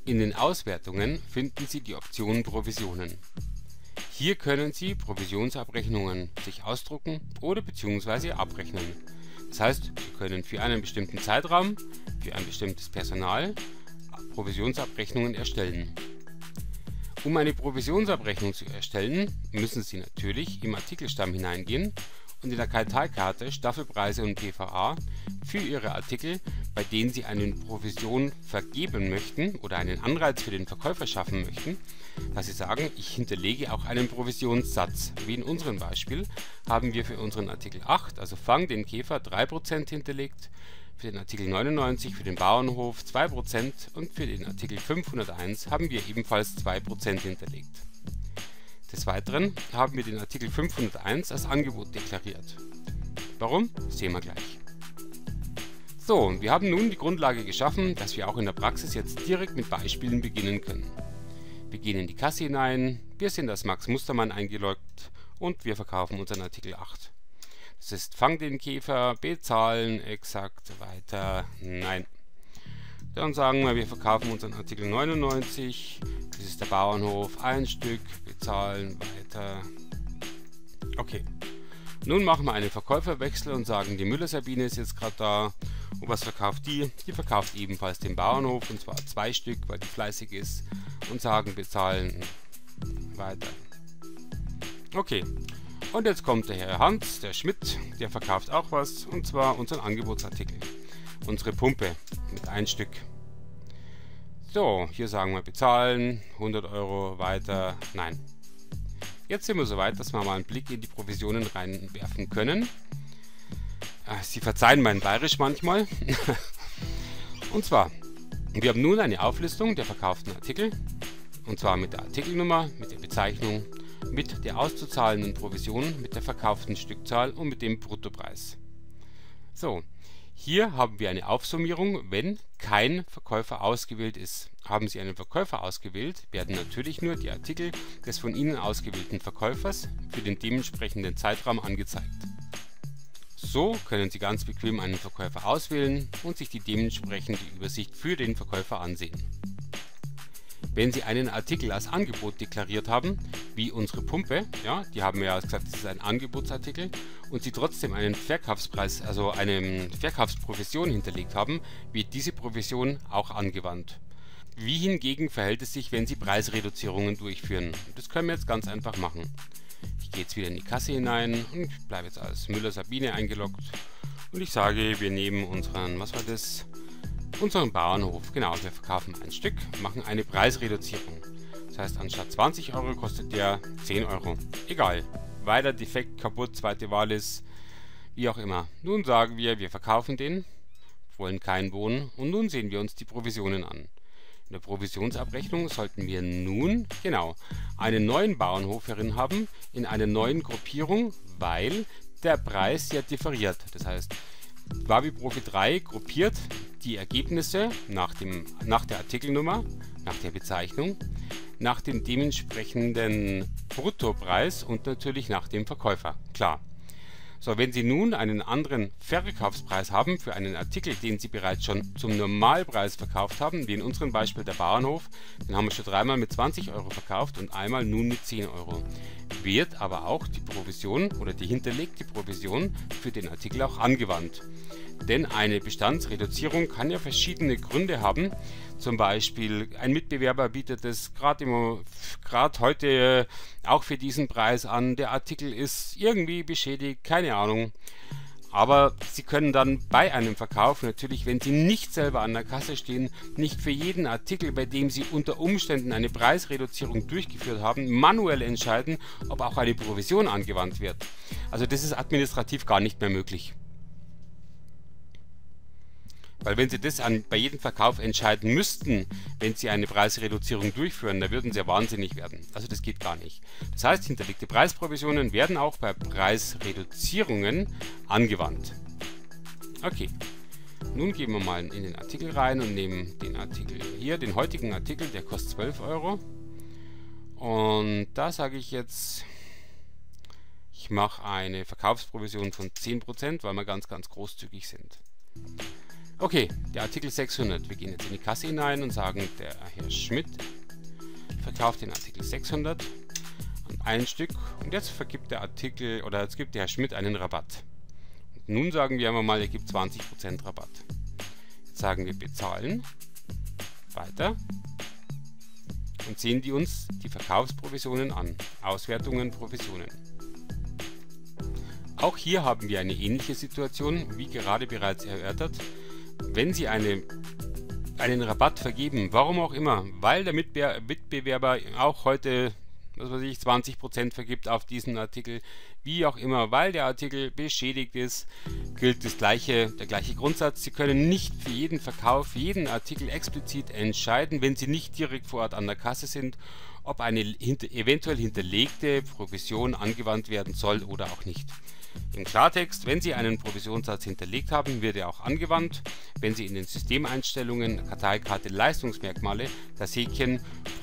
In den Auswertungen finden Sie die Option Provisionen. Hier können Sie Provisionsabrechnungen sich ausdrucken oder bzw. abrechnen. Das heißt, Sie können für einen bestimmten Zeitraum, für ein bestimmtes Personal Provisionsabrechnungen erstellen. Um eine Provisionsabrechnung zu erstellen, müssen Sie natürlich im Artikelstamm hineingehen und in der Karteikarte Staffelpreise und PVA für Ihre Artikel, bei denen Sie eine Provision vergeben möchten oder einen Anreiz für den Verkäufer schaffen möchten, dass Sie sagen, ich hinterlege auch einen Provisionssatz. Wie in unserem Beispiel haben wir für unseren Artikel 8, also Fang den Käfer, 3% hinterlegt, für den Artikel 99 für den Bauernhof 2% und für den Artikel 501 haben wir ebenfalls 2% hinterlegt. Des Weiteren haben wir den Artikel 501 als Angebot deklariert. Warum? Sehen wir gleich. So, wir haben nun die Grundlage geschaffen, dass wir auch in der Praxis jetzt direkt mit Beispielen beginnen können. Wir gehen in die Kasse hinein, wir sind als Max Mustermann eingeloggt und wir verkaufen unseren Artikel 8. Das ist Fang den Käfer, bezahlen, exakt, weiter, nein. Dann sagen wir verkaufen unseren Artikel 99, das ist der Bauernhof, ein Stück, bezahlen, weiter. Okay, nun machen wir einen Verkäuferwechsel und sagen, die Müller-Sabine ist jetzt gerade da. Und was verkauft die? Die verkauft ebenfalls den Bauernhof, und zwar 2 Stück, weil die fleißig ist, und sagen bezahlen, weiter. Okay, und jetzt kommt der Herr Hans, der Schmidt, der verkauft auch was, und zwar unseren Angebotsartikel. Unsere Pumpe mit 1 Stück. So, hier sagen wir bezahlen, 100 Euro, weiter, nein. Jetzt sind wir so weit, dass wir mal einen Blick in die Provisionen reinwerfen können. Sie verzeihen mein Bayerisch manchmal. Und zwar, wir haben nun eine Auflistung der verkauften Artikel, und zwar mit der Artikelnummer, mit der Bezeichnung, mit der auszuzahlenden Provision, mit der verkauften Stückzahl und mit dem Bruttopreis. So, hier haben wir eine Aufsummierung, wenn kein Verkäufer ausgewählt ist. Haben Sie einen Verkäufer ausgewählt, werden natürlich nur die Artikel des von Ihnen ausgewählten Verkäufers für den dementsprechenden Zeitraum angezeigt. So können Sie ganz bequem einen Verkäufer auswählen und sich die dementsprechende Übersicht für den Verkäufer ansehen. Wenn Sie einen Artikel als Angebot deklariert haben, wie unsere Pumpe, ja, die haben wir ja gesagt, das ist ein Angebotsartikel, und Sie trotzdem einen Verkaufspreis, also eine Verkaufsprovision hinterlegt haben, wird diese Provision auch angewandt. Wie hingegen verhält es sich, wenn Sie Preisreduzierungen durchführen? Das können wir jetzt ganz einfach machen. Ich gehe jetzt wieder in die Kasse hinein und bleibe jetzt als Müller-Sabine eingeloggt und ich sage, wir nehmen unseren, was war das? Unseren Bauernhof. Genau, wir verkaufen ein Stück, machen eine Preisreduzierung. Das heißt, anstatt 20 Euro kostet der 10 Euro. Egal. Weiter, defekt, kaputt, zweite Wahl ist, wie auch immer. Nun sagen wir, wir verkaufen den, wollen keinen Boden, und nun sehen wir uns die Provisionen an. In der Provisionsabrechnung sollten wir nun, genau, einen neuen Bauernhof herin haben, in einer neuen Gruppierung, weil der Preis ja differiert. Das heißt, Wabi-Profi 3 gruppiert die Ergebnisse nach der Artikelnummer, nach der Bezeichnung, nach dem dementsprechenden Bruttopreis und natürlich nach dem Verkäufer. Klar. So, wenn Sie nun einen anderen Verkaufspreis haben für einen Artikel, den Sie bereits schon zum Normalpreis verkauft haben, wie in unserem Beispiel der Bauernhof, den haben wir schon 3-mal mit 20 Euro verkauft und einmal nun mit 10 Euro, wird aber auch die Provision oder die hinterlegte Provision für den Artikel auch angewandt. Denn eine Bestandsreduzierung kann ja verschiedene Gründe haben. Zum Beispiel ein Mitbewerber bietet es gerade heute auch für diesen Preis an. Der Artikel ist irgendwie beschädigt, keine Ahnung. Aber Sie können dann bei einem Verkauf natürlich, wenn Sie nicht selber an der Kasse stehen, nicht für jeden Artikel, bei dem Sie unter Umständen eine Preisreduzierung durchgeführt haben, manuell entscheiden, ob auch eine Provision angewandt wird. Also das ist administrativ gar nicht mehr möglich. Weil wenn Sie das bei jedem Verkauf entscheiden müssten, wenn Sie eine Preisreduzierung durchführen, da würden Sie ja wahnsinnig werden. Also das geht gar nicht. Das heißt, hinterlegte Preisprovisionen werden auch bei Preisreduzierungen angewandt. Okay, nun gehen wir mal in den Artikel rein und nehmen den Artikel hier, den heutigen Artikel, der kostet 12 Euro. Und da sage ich jetzt, ich mache eine Verkaufsprovision von 10%, weil wir ganz großzügig sind. Okay, der Artikel 600. Wir gehen jetzt in die Kasse hinein und sagen, der Herr Schmidt verkauft den Artikel 600 an ein Stück und jetzt vergibt der Artikel oder jetzt gibt der Herr Schmidt einen Rabatt. Und nun sagen wir mal, er gibt 20% Rabatt. Jetzt sagen wir bezahlen, weiter und sehen die uns die Verkaufsprovisionen an, Auswertungen, Provisionen. Auch hier haben wir eine ähnliche Situation, wie gerade bereits erörtert. Wenn Sie einen Rabatt vergeben, warum auch immer, weil der Mitbewerber auch heute, was weiß ich, 20% vergibt auf diesen Artikel, wie auch immer, weil der Artikel beschädigt ist, gilt der gleiche Grundsatz. Sie können nicht für jeden Verkauf, für jeden Artikel explizit entscheiden, wenn Sie nicht direkt vor Ort an der Kasse sind, ob eine eventuell hinterlegte Provision angewandt werden soll oder auch nicht. Im Klartext, wenn Sie einen Provisionssatz hinterlegt haben, wird er auch angewandt. Wenn Sie in den Systemeinstellungen Karteikarte Leistungsmerkmale das Häkchen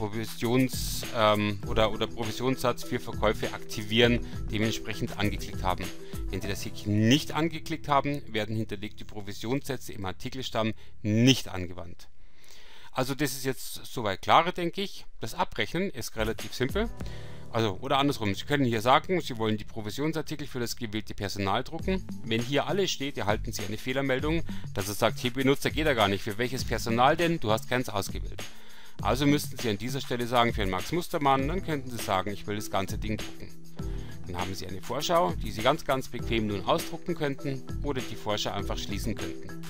Provisionssatz für Verkäufe aktivieren dementsprechend angeklickt haben. Wenn Sie das Häkchen nicht angeklickt haben, werden hinterlegte Provisionssätze im Artikelstamm nicht angewandt. Also das ist jetzt soweit klarer, denke ich. Das Abrechnen ist relativ simpel. Also, oder andersrum, Sie können hier sagen, Sie wollen die Provisionsartikel für das gewählte Personal drucken. Wenn hier alles steht, erhalten Sie eine Fehlermeldung, dass es sagt, hey Benutzer, geht da gar nicht. Für welches Personal denn? Du hast keins ausgewählt. Also müssten Sie an dieser Stelle sagen, für einen Max Mustermann, dann könnten Sie sagen, ich will das ganze Ding drucken. Dann haben Sie eine Vorschau, die Sie ganz bequem nun ausdrucken könnten oder die Vorschau einfach schließen könnten.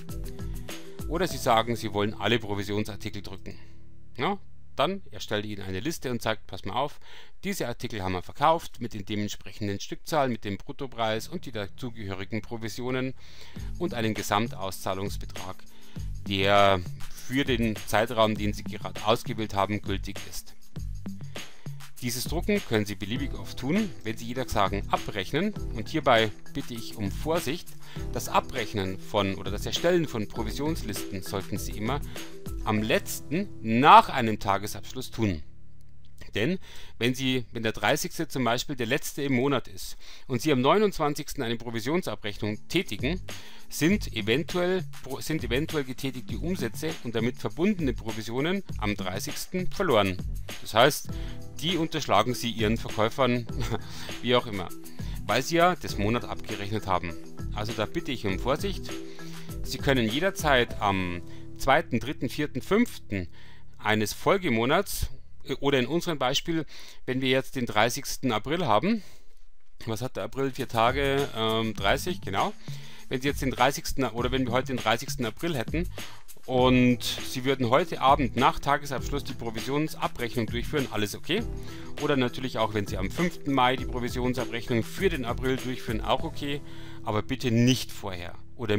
Oder Sie sagen, Sie wollen alle Provisionsartikel drucken. Ja? Dann erstellt Ihnen eine Liste und sagt, pass mal auf, diese Artikel haben wir verkauft mit den dementsprechenden Stückzahlen, mit dem Bruttopreis und die dazugehörigen Provisionen und einen Gesamtauszahlungsbetrag, der für den Zeitraum, den Sie gerade ausgewählt haben, gültig ist. Dieses Drucken können Sie beliebig oft tun, wenn Sie jedoch sagen abrechnen, und hierbei bitte ich um Vorsicht. Das Abrechnen oder das Erstellen von Provisionslisten sollten Sie immer am letzten nach einem Tagesabschluss tun. Denn wenn der 30. zum Beispiel der letzte im Monat ist und Sie am 29. eine Provisionsabrechnung tätigen, sind eventuell getätigte Umsätze und damit verbundene Provisionen am 30. verloren. Das heißt, die unterschlagen Sie Ihren Verkäufern, wie auch immer, weil Sie ja das Monat abgerechnet haben. Also da bitte ich um Vorsicht. Sie können jederzeit am 2., 3., 4., 5. eines Folgemonats oder in unserem Beispiel, wenn wir jetzt den 30. April haben, was hat der April? 4 Tage, 30, genau. Wenn Sie jetzt den 30. oder wenn wir heute den 30. April hätten und Sie würden heute Abend nach Tagesabschluss die Provisionsabrechnung durchführen, alles okay. Oder natürlich auch, wenn Sie am 5. Mai die Provisionsabrechnung für den April durchführen, auch okay. Aber bitte nicht vorher oder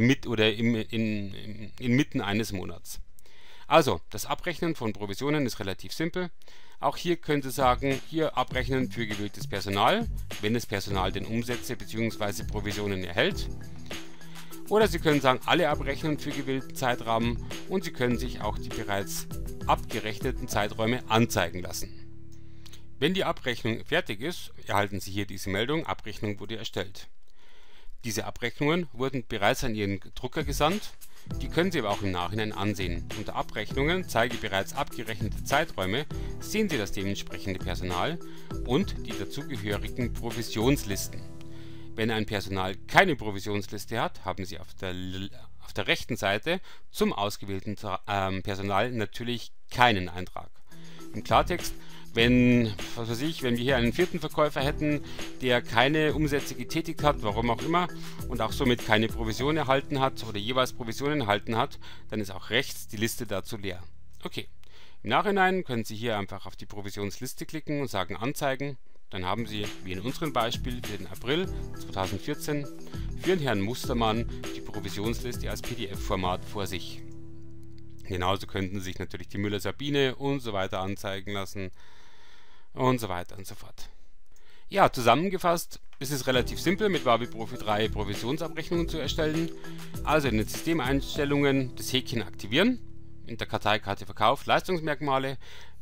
inmitten eines Monats. Also, das Abrechnen von Provisionen ist relativ simpel. Auch hier können Sie sagen, hier abrechnen für gewähltes Personal, wenn das Personal denn Umsätze bzw. Provisionen erhält. Oder Sie können sagen, alle abrechnen für gewählten Zeitrahmen und Sie können sich auch die bereits abgerechneten Zeiträume anzeigen lassen. Wenn die Abrechnung fertig ist, erhalten Sie hier diese Meldung, Abrechnung wurde erstellt. Diese Abrechnungen wurden bereits an Ihren Drucker gesandt, die können Sie aber auch im Nachhinein ansehen. Unter Abrechnungen zeige bereits abgerechnete Zeiträume, sehen Sie das dementsprechende Personal und die dazugehörigen Provisionslisten. Wenn ein Personal keine Provisionsliste hat, haben Sie auf der rechten Seite zum ausgewählten Personal natürlich keinen Eintrag. Im Klartext, wenn wir hier einen 4. Verkäufer hätten, der keine Umsätze getätigt hat, warum auch immer, und auch somit keine Provision erhalten hat oder jeweils Provisionen erhalten hat, dann ist auch rechts die Liste dazu leer. Okay, im Nachhinein können Sie hier einfach auf die Provisionsliste klicken und sagen Anzeigen. Dann haben Sie, wie in unserem Beispiel für den April 2014, für den Herrn Mustermann die Provisionsliste als PDF-Format vor sich. Genauso könnten Sie sich natürlich die Müller-Sabine und so weiter anzeigen lassen und so weiter und so fort. Ja, zusammengefasst ist es relativ simpel, mit Wavi Profi 3 Provisionsabrechnungen zu erstellen. Also in den Systemeinstellungen das Häkchen aktivieren, in der Karteikarte Verkauf Leistungsmerkmale,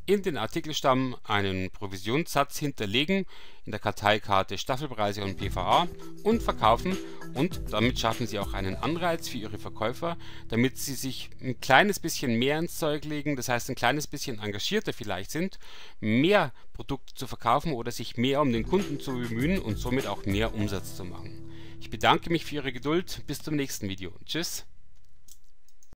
in den Artikelstamm einen Provisionssatz hinterlegen in der Karteikarte Staffelpreise und PVA und verkaufen, und damit schaffen Sie auch einen Anreiz für Ihre Verkäufer, damit sie sich ein kleines bisschen mehr ins Zeug legen, das heißt ein kleines bisschen engagierter vielleicht sind, mehr Produkte zu verkaufen oder sich mehr um den Kunden zu bemühen und somit auch mehr Umsatz zu machen. Ich bedanke mich für Ihre Geduld. Bis zum nächsten Video. Tschüss.